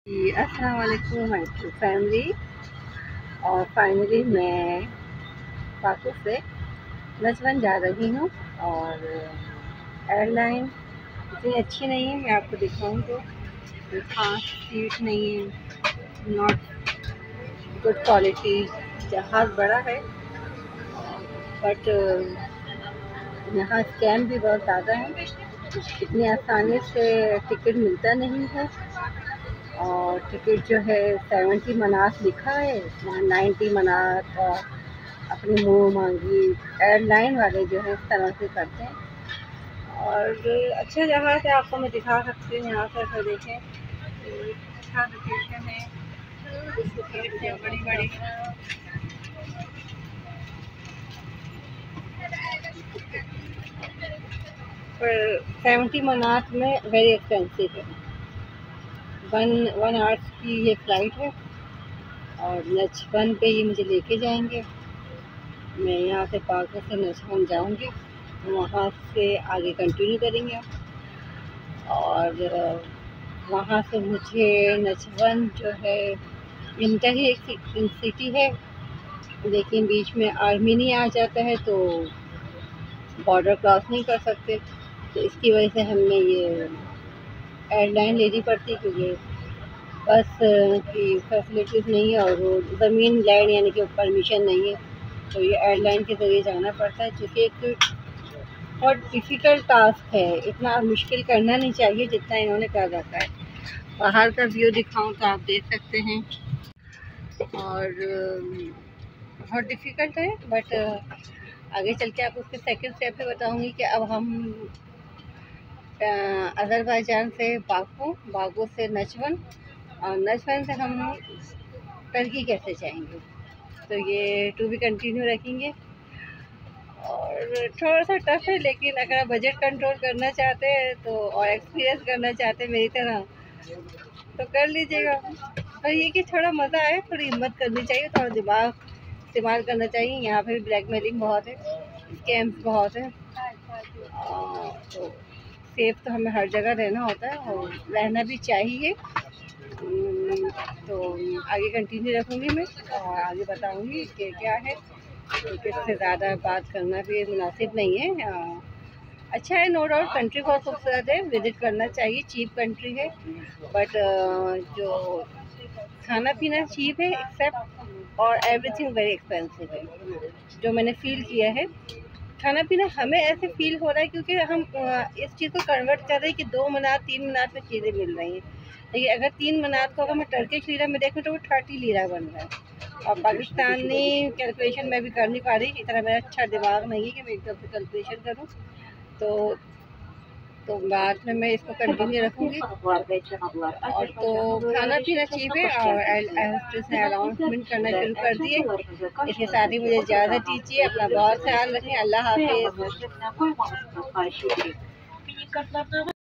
जी, अस्सलाम वालेकुम my family. और फाइनली मैं पाकू से नजवन जा रही हूँ। और एयरलाइन इतनी अच्छी नहीं है, मैं आपको दिखाऊँ तो कोई खास सीट नहीं है, नॉट गुड क्वालिटी। जहाज़ बड़ा है बट यहाँ स्कैम भी बहुत ज़्यादा है, इतनी आसानी से टिकट मिलता नहीं है। और टिकट जो है 70 मनात लिखा है, वहाँ 90 मनात और अपनी मुँह मांगी एयरलाइन वाले जो है इस तरह से करते हैं। और अच्छा जगह है, आपको मैं दिखा सकती हूँ। यहाँ से देखें, अच्छा लोकेशन है, बड़ी बड़ी। पर 70 मनात में वेरी एक्सपेंसिव है। वन आवर्स की ये फ़्लाइट है और नचवन पे ये मुझे लेके जाएंगे। मैं यहाँ से पाकू से नचवन जाऊँगी, वहाँ से आगे कंटिन्यू करेंगे। और वहाँ से मुझे नचवन जो है इंटर ही एक सिटी है, लेकिन बीच में आर्मीनी आ जाता है तो बॉर्डर क्रॉस नहीं कर सकते। तो इसकी वजह से हमें ये एयरलाइन लेनी पड़ती, क्योंकि बस की फैसिलिटीज़ नहीं है और वो ज़मीन लैंड यानी कि परमिशन नहीं है। तो ये एयरलाइन के ज़रिए जाना पड़ता है, जो कि एक बहुत डिफ़िकल्ट टास्क है। इतना मुश्किल करना नहीं चाहिए जितना इन्होंने कर रखा है। बाहर का व्यू दिखाऊं तो आप देख सकते हैं। और बहुत डिफ़िकल्ट है, बट आगे चल के आपको उसके सेकंड स्टेप पे बताऊंगी कि अब हम अज़रबैजान से बाकू से नचवन, और नचवन से हम टर्की कैसे जाएंगे। तो ये टू बी कंटिन्यू रखेंगे। और थोड़ा सा टफ है, लेकिन अगर आप बजट कंट्रोल करना चाहते हैं तो और एक्सपीरियंस करना चाहते हैं मेरी तरह तो कर लीजिएगा। और ये कि थोड़ा मज़ा आए, थोड़ी हिम्मत करनी चाहिए, थोड़ा दिमाग इस्तेमाल करना चाहिए। यहाँ पे ब्लैकमेलिंग बहुत है, स्कैम्स बहुत है। तो सेफ तो हमें हर जगह रहना होता है और रहना भी चाहिए। तो आगे कंटिन्यू रखूँगी मैं और आगे बताऊँगी कि क्या है, क्योंकि इससे ज़्यादा बात करना भी मुनासिब नहीं है। अच्छा है, नो डाउट, कंट्री बहुत खूबसूरत है, विज़िट करना चाहिए। चीप कंट्री है, बट जो खाना पीना चीप है एक्सेप्ट, और एवरीथिंग वेरी एक्सपेंसिव है, जो मैंने फ़ील किया है। खाना पीना हमें ऐसे फ़ील हो रहा है क्योंकि हम इस चीज़ को कन्वर्ट कर रहे हैं कि 2 मनात 3 मनात में चीज़ें मिल रही हैं। लेकिन अगर 3 मनात को अगर मैं टर्किश लीरा में देखूँ तो वो 30 लीरा बन रहा है। और पाकिस्तानी कैलकुलेशन मैं भी कर नहीं पा रही, इतना मेरा अच्छा दिमाग नहीं है कि मैं एकदम से कैलकुलेशन करूँ। तो बाद में मैं इसको कंटिन्यू रखूँगी। और तो खाना पीना चीप है और ने अनाउंसमेंट करना शुरू कर दिए। इसके साथ ही मुझे इजाज़त दीजिए, अपना बहुत ख्याल रखें। अल्लाह हाफिज़।